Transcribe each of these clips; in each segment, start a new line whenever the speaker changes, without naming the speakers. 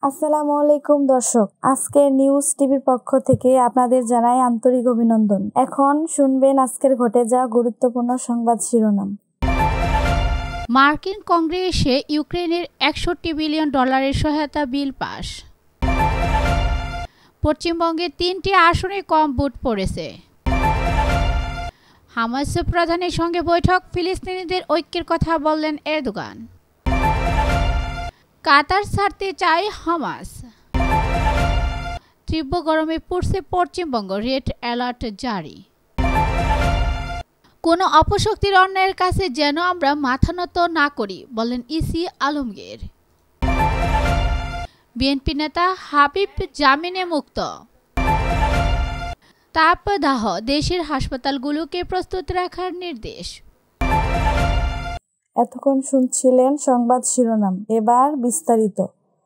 আসসালামু আলাইকুম দর্শক, আজকে নিউজ টিভির পক্ষ থেকে আপনাদের জানাই আন্তরিক অভিনন্দন। এখন শুনবেন আজকের ঘটে যাওয়া গুরুত্বপূর্ণ সংবাদ শিরোনাম।
মার্কিন কংগ্রেসে ইউক্রেনের $61 বিলিয়ন সহায়তা বিল পাস। পশ্চিমবঙ্গে 3টি আসনে কম ভোট পড়েছে। হামাস প্রধানের সঙ্গে বৈঠক, ফিলিস্তিনিদের ঐক্যের কথা বললেন এরদোগান। কাতার ছাড়তে চায় হামাস। তীব্র গরমে পড়ছে পশ্চিমবঙ্গ, রেড অ্যালার্ট জারি। কোনো অপশক্তির অন্যায়ের কাছে যেন আমরা মাথা নত না করি, বলেন ইসি আলমগীর। বিএনপি নেতা হাবিব জামিনে মুক্ত। তাপদাহ, দেশের হাসপাতালগুলোকে প্রস্তুত রাখার নির্দেশ।
এতক্ষণ শুনছিলেন সংবাদ শিরোনাম, এবার বিস্তারিত।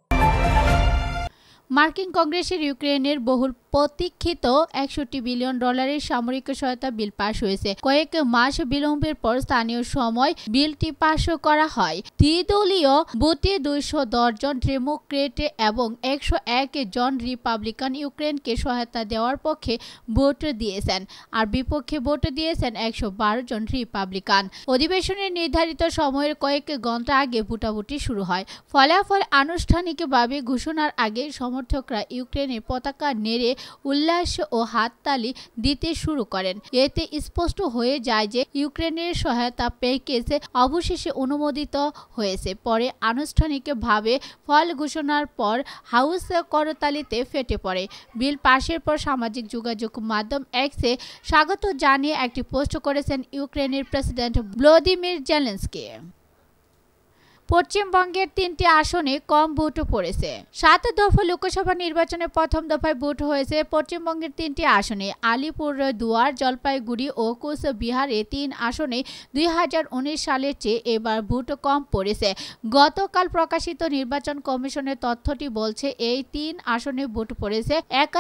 মার্কিন কংগ্রেসের ইউক্রেনের বহুল প্রতীক্ষিত $61 বিলিয়ন সামরিক সহায়তা বিল পাশ হয়েছে। কয়েক মাস বিলম্বের পর স্থানীয় সময় বিলটি পাশ করা হয়। দ্বিদলীয় ভোটে 210 জন ডেমোক্রেট এবং 101 জন রিপাবলিকান ইউক্রেনকে সহায়তা দেওয়ার পক্ষে ভোট দিয়েছেন, আর বিপক্ষে ভোট দিয়েছেন 112 জন রিপাবলিকান। অধিবেশনের নির্ধারিত সময়ের কয়েক ঘন্টা আগে ভোটাভুটি শুরু হয়। ফলাফল আনুষ্ঠানিকভাবে ঘোষণার আগে সমর্থকরা ইউক্রেনের পতাকা নেড়ে উল্লাস ও হাততালি দিতে শুরু করেন। এতে স্পষ্ট হয়ে যায় যে ইউক্রেনের সহায়তা প্যাকেজ অবশেষে অনুমোদিত হয়েছে। পরে আনুষ্ঠানিকভাবে ফল ঘোষণার পর হাউস করতালিতে ফেটে পড়ে। বিল পাশের পর সামাজিক যোগাযোগ মাধ্যম এক্সে স্বাগত জানিয়ে একটি পোস্ট করেছেন ইউক্রেনের প্রেসিডেন্ট ভলোদিমির জেলেনস্কি। পশ্চিমবঙ্গের 3টি আসনে কম ভোট পড়েছে। 7 দফা লোকসভা নির্বাচনে প্রথম দফায় ভোট হয়েছে পশ্চিমবঙ্গের 3টি আসনে। আলিপুরদুয়ার, জলপাইগুড়ি ও কোচবিহারে 3 আসনে 2019 সালের চেয়ে এবার ভোট কম পড়েছে। গতকাল প্রকাশিত নির্বাচন কমিশনের তথ্যটি বলছে, এই 3 আসনে ভোট পড়েছে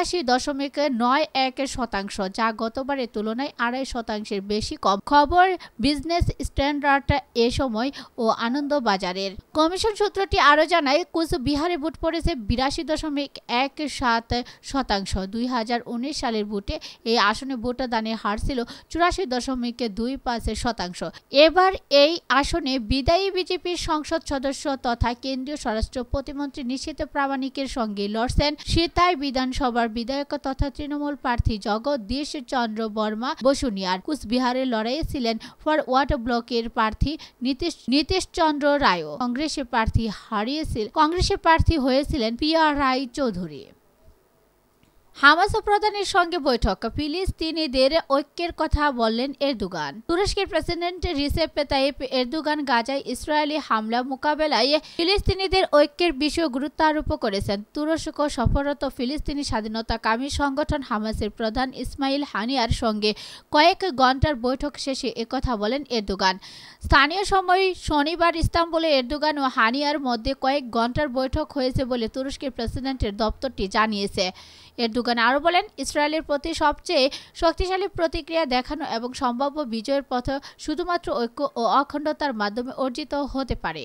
81.91%, যা গতবারের তুলনায় 2.5% বেশি কম। খবর বিজনেস স্ট্যান্ডার্ড এ সময় ও আনন্দবাজার। কমিশন সূত্রটি আরো জানায়, কোচবিহারে ভোট পড়েছে 82.17%। 2019 সালের ভোটে এই আসনে ভোটদানের হার ছিল 84.25%। এবার এই আসনে বিদায়ী বিজেপির সংসদ সদস্য তথা কেন্দ্রীয় স্বরাষ্ট্র প্রতিমন্ত্রী নিশীথ প্রামাণিকের সঙ্গে লড়ছেন সিতাই বিধানসভার বিধায়ক তথা তৃণমূল প্রার্থী জগদীশ চন্দ্র বর্মা বসুনিয়ার। কোচবিহারের লড়াইয়ে ছিলেন ফরওয়ার্ড ব্লকের প্রার্থী নীতিশ চন্দ্র রায়। কংগ্রেসের প্রার্থী হয়েছিলেন পিয়া রায় চৌধুরী। হামাস প্রধানের সঙ্গে বৈঠক, ফিলিস্তিনিদের ঐক্যের কথা বললেন এরদোগান। তুরস্কের প্রেসিডেন্ট রিসেপ তাইপ এরদোগান গাজায় ইসরায়েলি হামলা মোকাবেলায় ফিলিস্তিনিদের ঐক্যের বিষয়ে গুরুত্ব আরোপ করেছেন। তুরস্ক সফররত ফিলিস্তিনি স্বাধীনতাকামী সংগঠন হামাসের প্রধান ইসমাইল হানিয়ার সঙ্গে কয়েক ঘন্টার বৈঠক শেষে একথা বলেন এরদোগান। স্থানীয় সময় শনিবার ইস্তাম্বুলে এরদোগান ও হানিয়ার মধ্যে কয়েক ঘন্টার বৈঠক হয়েছে বলে তুরস্কের প্রেসিডেন্টের দপ্তরটি জানিয়েছে। এরদোগান আরও বলেন, ইসরায়েলের প্রতি সবচেয়ে শক্তিশালী প্রতিক্রিয়া দেখানো এবং সম্ভাব্য বিজয়ের পথ শুধুমাত্র ঐক্য ও অখণ্ডতার মাধ্যমে অর্জিত হতে পারে।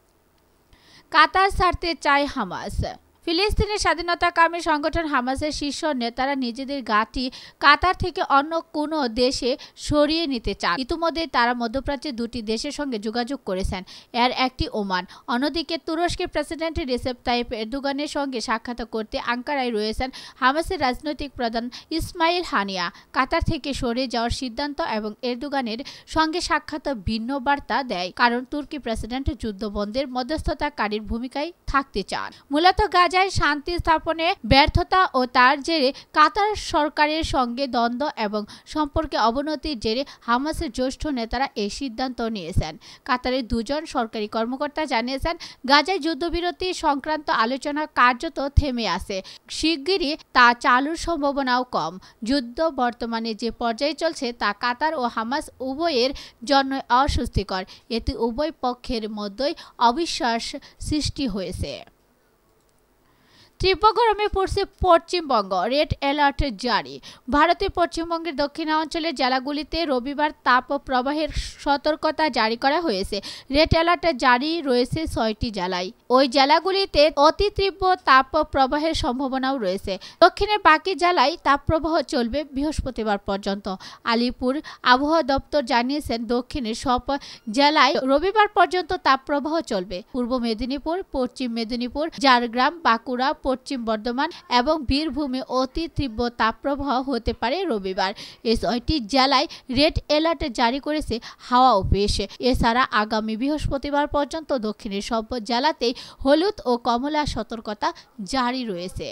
কাতার ছাড়তে চায় হামাস। ফিলিস্তিনের স্বাধীনতাকামী সংগঠন হামাসের শীর্ষ নেতারা নিজেদের ঘাঁটি কাতার থেকে অন্য কোনো দেশে সরিয়ে নিতে চান। ইতিমধ্যে তারা মধ্যপ্রাচ্যের 2টি দেশের সঙ্গে যোগাযোগ করেছেন, এর একটি ওমান। অন্যদিকে তুরস্কের প্রেসিডেন্ট রিসেপ তাইপ এরদোগানের সঙ্গে সাক্ষাৎ করতে আঙ্কারায় রয়েছেন হামাসের রাজনৈতিক প্রধান ইসমাইল হানিয়া। কাতার থেকে সরে যাওয়ার সিদ্ধান্ত এবং এরদোগানের সঙ্গে সাক্ষাৎ ভিন্ন বার্তা দেয়, কারণ তুর্কি প্রেসিডেন্ট যুদ্ধবন্ধের মধ্যস্থতাকারীর ভূমিকায় থাকতে চান। মূলত গাজায় শান্তি স্থাপনে ব্যর্থতা ও তার জেরে কাতার সরকারের সঙ্গে দ্বন্দ্ব এবং সম্পর্কে অবনতির জেরে হামাসের জ্যেষ্ঠ নেতারা এই সিদ্ধান্ত নিয়েছেন। কাতারের 2 জন সরকারি কর্মকর্তা জানিয়েছেন, গাজায় যুদ্ধবিরতি সংক্রান্ত আলোচনা কার্যত থেমে আছে। শিগগিরই তা চালুর সম্ভাবনাও কম। যুদ্ধ বর্তমানে যে পর্যায়ে চলছে তা কাতার ও হামাস উভয়ের জন্য অস্বস্তিকর। এতে উভয় পক্ষের মধ্যেই অবিশ্বাস সৃষ্টি হয়েছে। তীব্র গরমে পড়ছে পশ্চিমবঙ্গ, রেড অ্যালার্ট জারি। ভারতের পশ্চিমবঙ্গের দক্ষিণাঞ্চলের জেলাগুলিতে রবিবার তাপ প্রবাহের সতর্কতা জারি করা হয়েছে। রেড অ্যালার্ট জারি রয়েছে 6টি জেলায়। ওই জেলাগুলিতে অতি তীব্র তাপ প্রবাহের সম্ভাবনাও রয়েছে। দক্ষিণের বাকি জেলায় তাপপ্রবাহ চলবে বৃহস্পতিবার পর্যন্ত। আলিপুর আবহাওয়া দপ্তর জানিয়েছেন, দক্ষিণের সব জেলায় রবিবার পর্যন্ত তাপপ্রবাহ চলবে। পূর্ব মেদিনীপুর, পশ্চিম মেদিনীপুর, ঝাড়গ্রাম, বাঁকুড়া, পশ্চিম বর্ধমান এবং বীরভূমে অতি তীব্র তাপপ্রবাহ হতে পারে রবিবার। এই 6টি জেলায় রেড অ্যালার্ট জারি করেছে হাওয়া অফিস। এছাড়া আগামী বৃহস্পতিবার পর্যন্ত দক্ষিণের সব জেলাতেই হলুদ ও কমলা সতর্কতা জারি রয়েছে।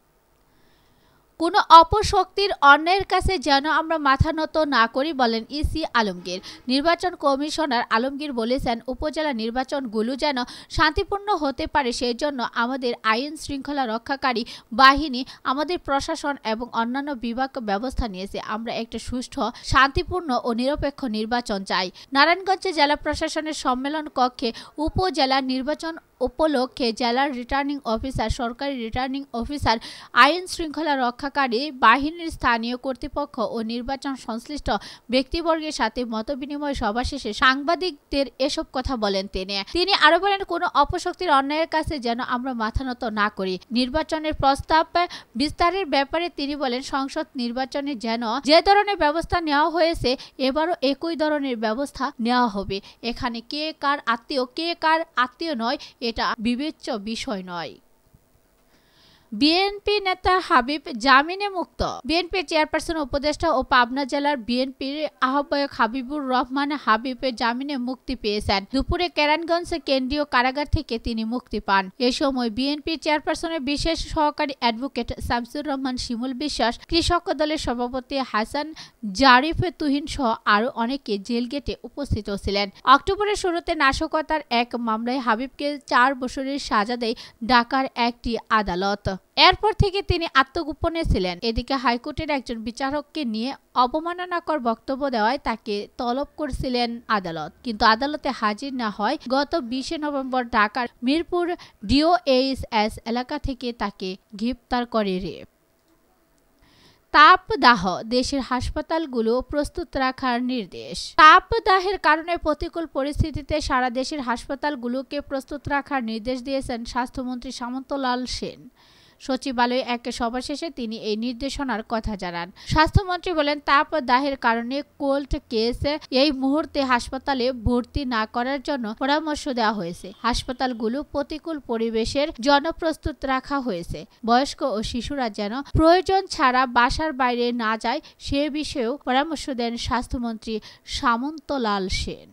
কোনো অপশক্তির অন্যের কাছে যেন আমরা মাথা নত না করি, বলেন ইসি আলমগীর। নির্বাচন কমিশনার আলমগীর বলেছেন, উপজেলা নির্বাচনগুলো যেন শান্তিপূর্ণ হতে পারে সেই জন্য আমাদের আইন শৃঙ্খলা রক্ষাকারী বাহিনী, আমাদের প্রশাসন এবং অন্যান্য বিভাগ ব্যবস্থা নিয়েছে। আমরা একটা সুষ্ঠু, শান্তিপূর্ণ ও নিরপেক্ষ নির্বাচন চাই। নারায়ণগঞ্জে জেলা প্রশাসনের সম্মেলন কক্ষে উপজেলা নির্বাচন উপলক্ষে জেলার রিটার্নিং অফিসার, সরকারি রিটার্নিং অফিসার, আইন শৃঙ্খলা রক্ষাকারী বাহিনীর স্থানীয় কর্তৃপক্ষ ও নির্বাচন সংশ্লিষ্ট ব্যক্তিবর্গের সাথে মতবিনিময় সভা শেষে সাংবাদিকদের এসব কথা বলেন তিনি আরো বলেন, কোনো অপশক্তির অন্যায়ের কাছে যেন আমরা মাথা নত না করি। নির্বাচনের প্রস্তাব বিস্তারের ব্যাপারে তিনি বলেন, সংসদ নির্বাচনে যেন যে ধরনের ব্যবস্থা নেওয়া হয়েছে এবারও একই ধরনের ব্যবস্থা নেওয়া হবে। এখানে কে কার আত্মীয় নয়, এটা বিবেচ্য বিষয় নয়। বিএনপি নেতা হাবিব জামিনে মুক্ত। বিএনপি চেয়ারপারসন, উপদেষ্টা ও পাবনা জেলার বিএনপির আহ্বায়ক হাবিবুর রহমান হাবিব জামিনে মুক্তি পেয়েছেন। দুপুরে কেরানীগঞ্জ কেন্দ্রীয় কারাগার থেকে তিনি মুক্তি পান। এ সময় বিএনপি চেয়ারপারসনের বিশেষ সহকারী অ্যাডভোকেট শামসুর রহমান শিমুল বিশ্বাস, কৃষক দলের সভাপতি হাসান জারিফ তুহিন সহ আরো অনেকে জেল গেটে উপস্থিত ছিলেন। অক্টোবরের শুরুতে নাশকতার এক মামলায় হাবিবকে 4 বছরের সাজা দেয় ঢাকার একটি আদালত। এরপর থেকে তিনি আত্মগোপনে ছিলেন। এদিকে হাইকোর্টের একজন বিচারককে নিয়ে অবমাননাকর বক্তব্য দেওয়ায় তাকে তলব করেছিলেন আদালত, কিন্তু আদালতে হাজির না হয় গত 20 নভেম্বর ঢাকার মিরপুর ডিওএইচএস এলাকা থেকে তাকে গ্রেপ্তার করে র্যাব। তাপদাহ, দেশের হাসপাতালগুলো প্রস্তুত রাখার নির্দেশ। তাপদাহের কারণে প্রতিকূল পরিস্থিতিতে সারা দেশের হাসপাতালগুলোকে প্রস্তুত রাখার নির্দেশ দিয়েছেন স্বাস্থ্যমন্ত্রী সামন্তলাল সেন। সচিবালয়ে এক সভা শেষে তিনি এই নির্দেশনার কথা জানান। স্বাস্থ্যমন্ত্রী বলেন, তাপদাহের কারণে কোল্ড কেস এই মুহূর্তে হাসপাতালে ভর্তি না করার জন্য পরামর্শ দেওয়া হয়েছে। হাসপাতালগুলো প্রতিকূল পরিবেশের জন্য প্রস্তুত রাখা হয়েছে। বয়স্ক ও শিশুরা যেন প্রয়োজন ছাড়া বাসার বাইরে না যায় সে বিষয়েও পরামর্শ দেন স্বাস্থ্যমন্ত্রী সামন্তলাল সেন।